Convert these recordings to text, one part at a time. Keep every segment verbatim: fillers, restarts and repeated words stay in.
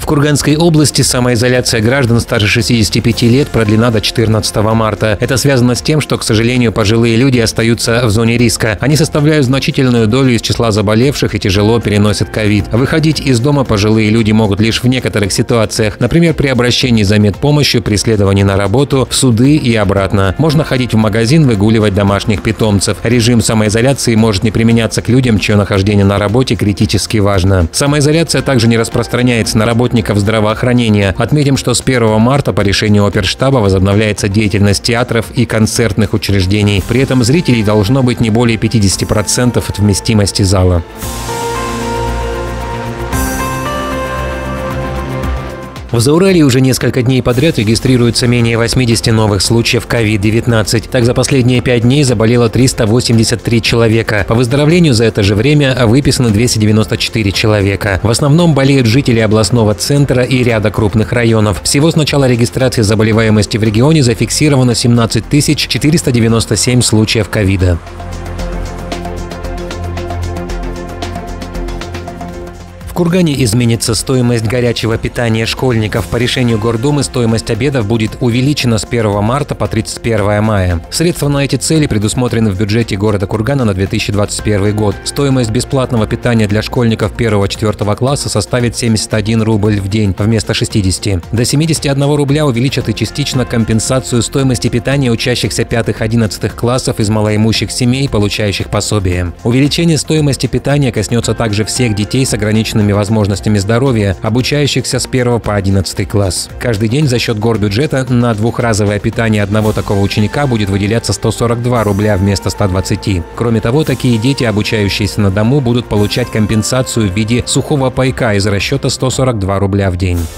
Курганской области самоизоляция граждан старше шестидесяти пяти лет продлена до четырнадцатого марта. Это связано с тем, что, к сожалению, пожилые люди остаются в зоне риска. Они составляют значительную долю из числа заболевших и тяжело переносят ковид. Выходить из дома пожилые люди могут лишь в некоторых ситуациях, например, при обращении за медпомощью, при следовании на работу, в суды и обратно. Можно ходить в магазин, выгуливать домашних питомцев. Режим самоизоляции может не применяться к людям, чье нахождение на работе критически важно. Самоизоляция также не распространяется на работников здравоохранения. Отметим, что с первого марта по решению оперштаба возобновляется деятельность театров и концертных учреждений. При этом зрителей должно быть не более пятидесяти процентов от вместимости зала. В Зауралье уже несколько дней подряд регистрируется менее восьмидесяти новых случаев ковид девятнадцать. Так, за последние пять дней заболело триста восемьдесят три человека. По выздоровлению за это же время выписаны двести девяносто четыре человека. В основном болеют жители областного центра и ряда крупных районов. Всего с начала регистрации заболеваемости в регионе зафиксировано семнадцать тысяч четыреста девяносто семь случаев ковида. В Кургане изменится стоимость горячего питания школьников. По решению Гордумы стоимость обедов будет увеличена с первого марта по тридцать первое мая. Средства на эти цели предусмотрены в бюджете города Кургана на две тысячи двадцать первый год. Стоимость бесплатного питания для школьников первого-четвёртого класса составит семьдесят один рубль в день вместо шестидесяти. До семидесяти одного рубля увеличат и частично компенсацию стоимости питания учащихся пятых-одиннадцатых классов из малоимущих семей, получающих пособие. Увеличение стоимости питания коснется также всех детей с ограниченными возможностями здоровья, обучающихся с первого по одиннадцатый класс. Каждый день за счет горбюджета на двухразовое питание одного такого ученика будет выделяться сто сорок два рубля вместо ста двадцати. Кроме того, такие дети, обучающиеся на дому, будут получать компенсацию в виде сухого пайка из расчета сто сорок два рубля в день.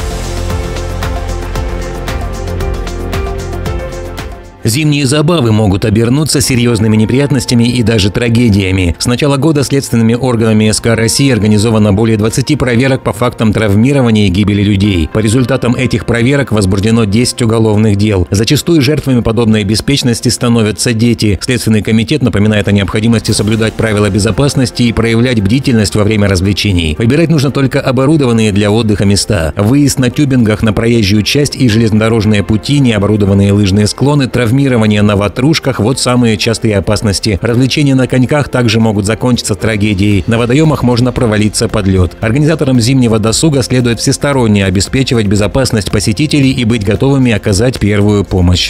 Зимние забавы могут обернуться серьезными неприятностями и даже трагедиями. С начала года следственными органами эс ка России организовано более двадцати проверок по фактам травмирования и гибели людей. По результатам этих проверок возбуждено десять уголовных дел. Зачастую жертвами подобной беспечности становятся дети. Следственный комитет напоминает о необходимости соблюдать правила безопасности и проявлять бдительность во время развлечений. Выбирать нужно только оборудованные для отдыха места. Выезд на тюбингах на проезжую часть и железнодорожные пути, необорудованные лыжные склоны, травмирование Травмирование на ватрушках – вот самые частые опасности. Развлечения на коньках также могут закончиться трагедией. На водоемах можно провалиться под лед. Организаторам зимнего досуга следует всесторонне обеспечивать безопасность посетителей и быть готовыми оказать первую помощь.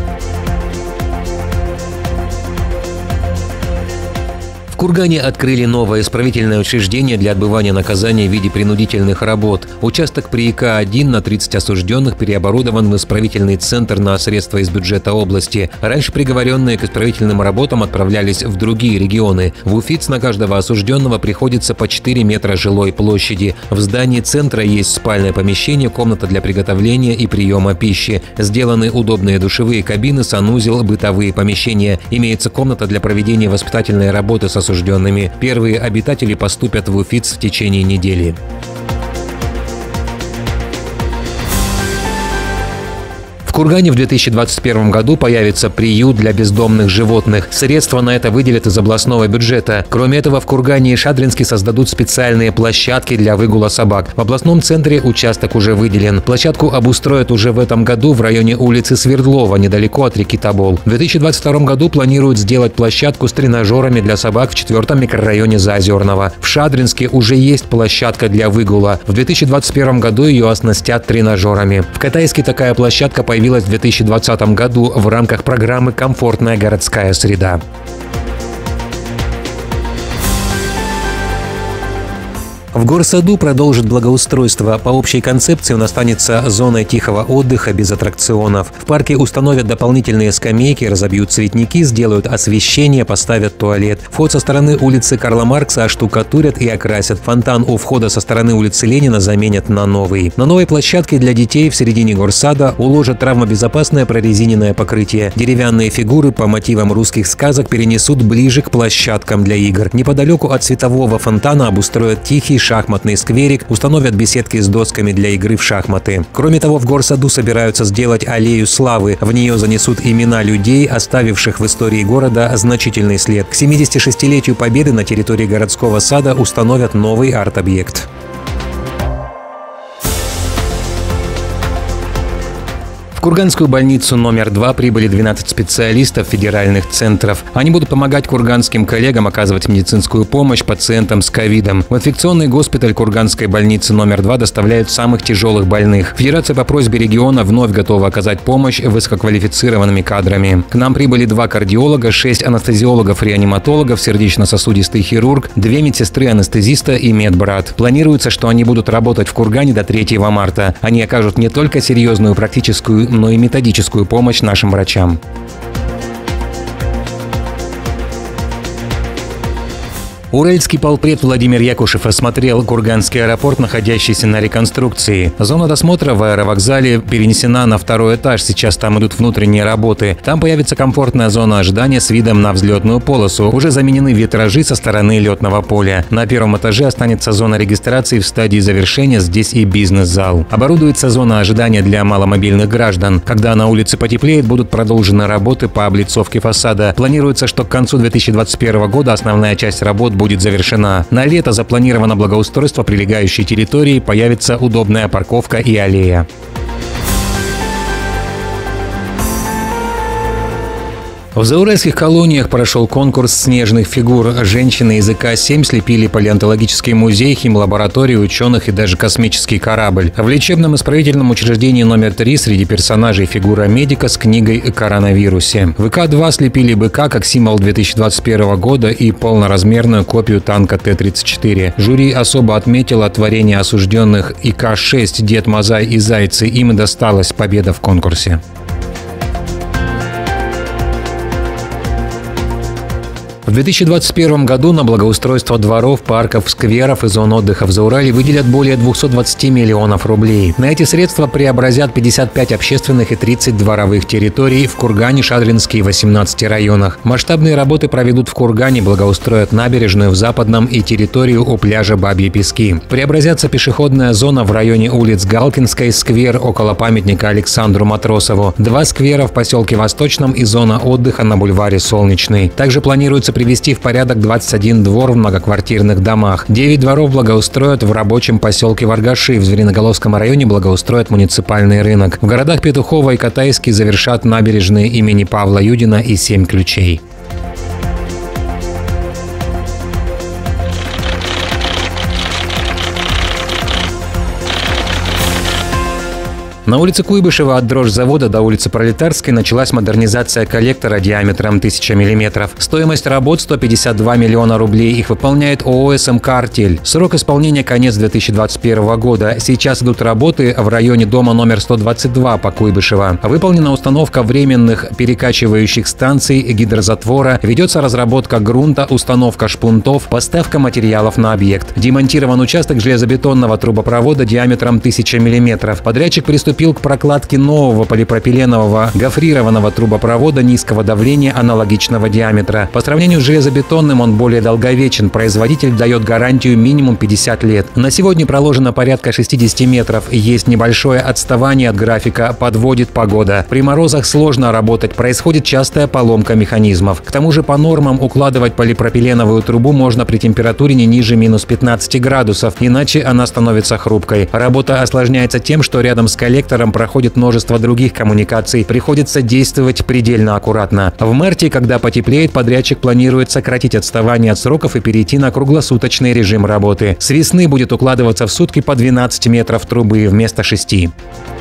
В Кургане открыли новое исправительное учреждение для отбывания наказания в виде принудительных работ. Участок при И К один на тридцать осужденных переоборудован в исправительный центр на средства из бюджета области. Раньше приговоренные к исправительным работам отправлялись в другие регионы. В Уфиц на каждого осужденного приходится по четыре метра жилой площади. В здании центра есть спальное помещение, комната для приготовления и приема пищи. Сделаны удобные душевые кабины, санузел, бытовые помещения. Имеется комната для проведения воспитательной работы с осужденными. Первые обитатели поступят в Уфиц в течение недели. В Кургане в две тысячи двадцать первом году появится приют для бездомных животных. Средства на это выделят из областного бюджета. Кроме этого, в Кургане и Шадринске создадут специальные площадки для выгула собак. В областном центре участок уже выделен. Площадку обустроят уже в этом году в районе улицы Свердлова, недалеко от реки Тобол. В две тысячи двадцать втором году планируют сделать площадку с тренажерами для собак в четвертом микрорайоне Заозерного. В Шадринске уже есть площадка для выгула. В две тысячи двадцать первом году ее оснастят тренажерами. В Катайске такая площадка появилась в две тысячи двадцатом году в рамках программы «Комфортная городская среда». В горсаду продолжит благоустройство. По общей концепции он останется зоной тихого отдыха без аттракционов. В парке установят дополнительные скамейки, разобьют цветники, сделают освещение, поставят туалет. Вход со стороны улицы Карла Маркса оштукатурят и окрасят. Фонтан у входа со стороны улицы Ленина заменят на новый. На новой площадке для детей в середине горсада уложат травмобезопасное прорезиненное покрытие. Деревянные фигуры по мотивам русских сказок перенесут ближе к площадкам для игр. Неподалеку от светового фонтана обустроят тихий шахматный скверик, установят беседки с досками для игры в шахматы. Кроме того, в горсаду собираются сделать аллею славы. В нее занесут имена людей, оставивших в истории города значительный след. К семидесятишестилетию Победы на территории городского сада установят новый арт-объект. Курганскую больницу номер два прибыли двенадцать специалистов федеральных центров. Они будут помогать курганским коллегам оказывать медицинскую помощь пациентам с ковидом. В инфекционный госпиталь Курганской больницы номер два доставляют самых тяжелых больных. Федерация по просьбе региона вновь готова оказать помощь высококвалифицированными кадрами. К нам прибыли два кардиолога, шесть анестезиологов-реаниматологов, сердечно-сосудистый хирург, две медсестры-анестезиста и медбрат. Планируется, что они будут работать в Кургане до третьего марта. Они окажут не только серьезную практическую, но и методическую помощь нашим врачам. Уральский полпред Владимир Якушев осмотрел Курганский аэропорт, находящийся на реконструкции. Зона досмотра в аэровокзале перенесена на второй этаж. Сейчас там идут внутренние работы. Там появится комфортная зона ожидания с видом на взлетную полосу. Уже заменены витражи со стороны летного поля. На первом этаже останется зона регистрации в стадии завершения. Здесь и бизнес-зал. Оборудуется зона ожидания для маломобильных граждан. Когда на улице потеплеет, будут продолжены работы по облицовке фасада. Планируется, что к концу две тысячи двадцать первого года основная часть работ будет будет завершена. На лето запланировано благоустройство прилегающей территории, появится удобная парковка и аллея. В зауральских колониях прошел конкурс снежных фигур. Женщины из И К семь слепили палеонтологический музей, химлабораторию, ученых и даже космический корабль. В лечебном-исправительном учреждении номер три среди персонажей фигура медика с книгой о коронавирусе. В И К два слепили быка как символ две тысячи двадцать первого года и полноразмерную копию танка Т тридцать четыре. Жюри особо отметило творение осужденных И К шесть Дед Мазай и Зайцы. Им и досталась победа в конкурсе. В две тысячи двадцать первом году на благоустройство дворов, парков, скверов и зон отдыха в Заурале выделят более двухсот двадцати миллионов рублей. На эти средства преобразят пятьдесят пять общественных и тридцать дворовых территорий в Кургане, Шадринске и восемнадцати районах. Масштабные работы проведут в Кургане, благоустроят набережную в Западном и территорию у пляжа Бабьи Пески. Преобразятся пешеходная зона в районе улиц Галкинской, сквер около памятника Александру Матросову, два сквера в поселке Восточном и зона отдыха на бульваре Солнечный. Также планируется привести в порядок двадцать один двор в многоквартирных домах. девять дворов благоустроят в рабочем поселке Варгаши. В Звериноголовском районе благоустроят муниципальный рынок. В городах Петухово и Катайский завершат набережные имени Павла Юдина и семь ключей. На улице Куйбышева от дрожжзавода до улицы Пролетарской началась модернизация коллектора диаметром тысяча миллиметров. Стоимость работ – сто пятьдесят два миллиона рублей. Их выполняет ООО СМК «Артель». Срок исполнения – конец две тысячи двадцать первого года. Сейчас идут работы в районе дома номер сто двадцать два по Куйбышево. Выполнена установка временных перекачивающих станций, гидрозатвора. Ведется разработка грунта, установка шпунтов, поставка материалов на объект. Демонтирован участок железобетонного трубопровода диаметром тысяча миллиметров. Подрядчик приступил к прокладке нового полипропиленового гофрированного трубопровода низкого давления аналогичного диаметра. По сравнению с железобетонным он более долговечен. Производитель дает гарантию минимум пятьдесят лет. На сегодня проложено порядка шестидесяти метров. Есть небольшое отставание от графика, подводит погода. При морозах сложно работать, происходит частая поломка механизмов. К тому же по нормам укладывать полипропиленовую трубу можно при температуре не ниже минус пятнадцати градусов, иначе она становится хрупкой. Работа осложняется тем, что рядом с коллектором проходит множество других коммуникаций. Приходится действовать предельно аккуратно. В марте, когда потеплеет, подрядчик планирует сократить отставание от сроков и перейти на круглосуточный режим работы. С весны будет укладываться в сутки по двенадцать метров трубы вместо шести.